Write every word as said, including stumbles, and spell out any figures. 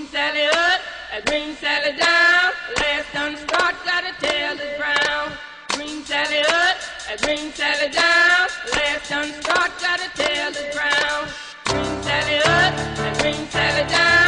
Green Sally up, a green Sally down. Last done start, got a tail that's brown. Green Sally up, a green Sally down. Last done start, got a tail that's brown. Green Sally up, a green Sally down.